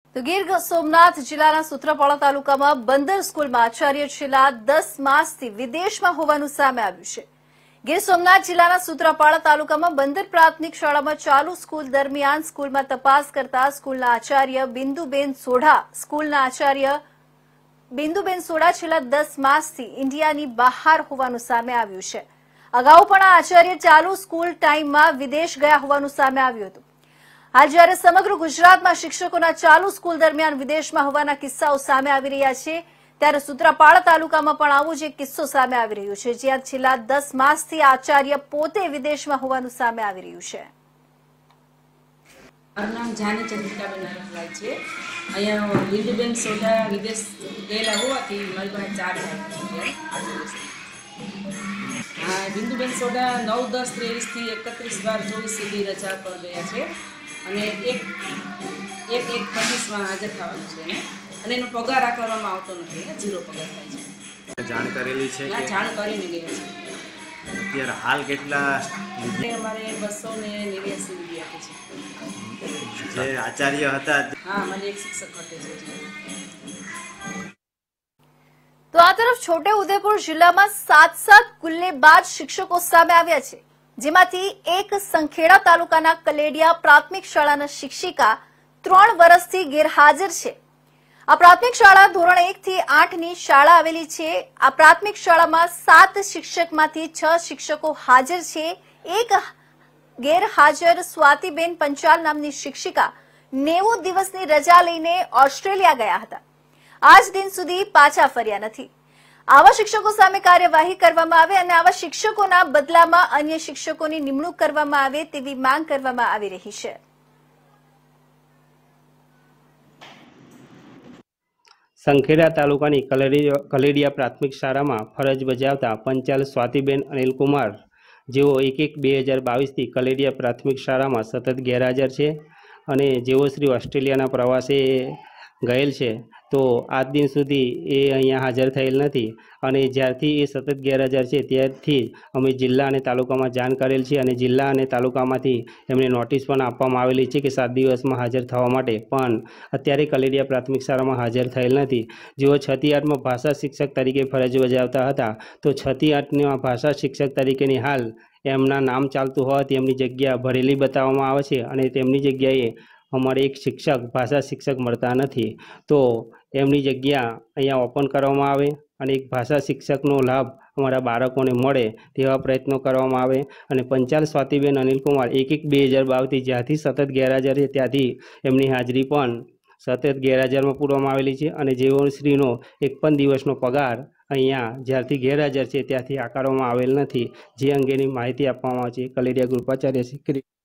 તો ગીર સોમનાથ જિલ્લાના સૂત્રાપાડા તાલુકામાં બંદર સ્કૂલમાં આચાર્ય છેલ્લા 10 માસથી વિદેશમાં હોવાનું સામે આવ્યું છે। ગીર સોમનાથ જિલ્લાના સૂત્રાપાડા તાલુકામાં બંદર પ્રાથમિક શાળામાં ચાલુ સ્કૂલ દરમિયાન સ્કૂલમાં તપાસ કરતા સ્કૂલના આચાર્ય બિંદુબેન સોઢા છેલ્લા 10 માસથી ઇન્ડિયાની બહાર હોવાનું સામે આવ્યું છે। અગાઉ પણ આ આચાર્ય ચાલુ સ્કૂલ ટાઈમમાં વિદેશ ગયા હોવાનું સામે આવ્યું હતું। હાલ જ્યારે સમગ્ર ગુજરાતમાં શિક્ષકોના ચાલુ સ્કૂલ દરમિયાન વિદેશમાં હોવાના કિસ્સાઓ સામે આવી રહ્યા છે, ત્યારે સૂત્રાપાડા તાલુકામાં પણ આવો જ એક કિસ્સો સામે આવી રહ્યો છે, જ્યાં છેલ્લા 10 માસથી આચાર્ય પોતે વિદેશમાં હોવાનું સામે આવી રહ્યું છે। મારું નામ જાની ચંદ્રિકાબેન નારાયણ છે। અહીંયા બિંદુબેન સોઢા વિદેશ ગયેલા હોવાથી મારી પાસે 4 હા, બિંદુબેન સોઢા 9-10-23 થી 31-12-24 સુધી રજા પર ગયા છે અને એક 25 હાજર થવાનું છે અને એનો પગાર કરવામાં આવતો નથી, 0 પગાર થાય છે। જાણ કરેલી છે કે જાણ કરીને ગયા છે। અત્યારે હાલ કેટલા અમારે 289 રૂપિયા આપે છે। જે આચાર્ય હતા હા, મને એક શિક્ષક હતો છે। તો આ તરફ છોટે ઉદેપુર જિલ્લામાં 7 ગુલ્લેબાજ શિક્ષકો સામે આવ્યા છે, જેમાંથી એક સંખેડા તાલુકાના કલેડિયા પ્રાથમિક શાળાના શિક્ષિકા 3 વર્ષથી ગેરહાજર છે। આ પ્રાથમિક શાળા ધોરણ 1 થી 8 ની શાળા આવેલી છે। આ પ્રાથમિક શાળામાં 7 શિક્ષકમાંથી 6 શિક્ષકો હાજર છે। એક ગેરહાજર સ્વાતિબેન પંચાલ નામની શિક્ષિકા 90 દિવસની રજા લઈને ઓસ્ટ્રેલિયા ગયા હતા, આજ દિન સુધી પાછા ફર્યા નથી। આવા શિક્ષકો સામે કાર્યવાહી કરવામાં આવે અને આવા શિક્ષકોના બદલામાં અન્ય શિક્ષકોની નિમણૂક કરવામાં આવે તેવી માંગ કરવામાં આવી રહી છે। સંખેડા તાલુકાની કલેડિયા પ્રાથમિક શાળામાં ફરજ બજાવતા પંચાલ સ્વાતિબેન અનિલકુમાર, જેઓ 1-1-2022થી કલેડિયા પ્રાથમિક શાળામાં સતત ગેરહાજર છે અને જેઓ શ્રી ઓસ્ટ્રેલિયાના પ્રવાસે ગયેલ છે, તો આજ દિન સુધી એ અહીંયા હાજર થયેલ નથી અને જ્યારથી એ સતત ગેરહાજર છે ત્યારથી અમે જિલ્લા અને તાલુકામાં જાણ કરેલ છે અને જિલ્લા અને તાલુકામાંથી એમને નોટિસ પણ આપવામાં આવેલી છે કે 7 દિવસમાં હાજર થવા માટે, પણ અત્યારે કલેડિયા પ્રાથમિક શાળામાં હાજર થયેલ નથી। જેઓ 6 થી 8માં ભાષા શિક્ષક તરીકે ફરજ બજાવતા હતા, તો 6 થી 8ની ભાષા શિક્ષક તરીકેની હાલ એમના નામ ચાલતું હોવાથી એમની જગ્યા ભરેલી બતાવવામાં આવે છે અને તેમની જગ્યાએ અમારે એક શિક્ષક ભાષા શિક્ષક મળતા નથી, તો એમની જગ્યા અહીંયા ઓપન કરવામાં આવે અને એક ભાષા શિક્ષકનો લાભ અમારા બાળકોને મળે તેવા પ્રયત્નો કરવામાં આવે। અને પંચાલ સ્વાતિબેન અનિલકુમાર 1-1-2022થી જ્યાંથી સતત ગેરહાજર છે ત્યાંથી એમની હાજરી પણ સતત ગેરહાજરમાં પૂરવામાં આવેલી છે અને જેઓ શ્રીનો એક પણ દિવસનો પગાર અહીંયા જ્યારથી ગેરહાજર છે ત્યાંથી આકારવામાં આવેલ નથી, જે અંગેની માહિતી આપવામાં આવે છે કલેડિયા ગ્રુપ આચાર્ય શ્રી।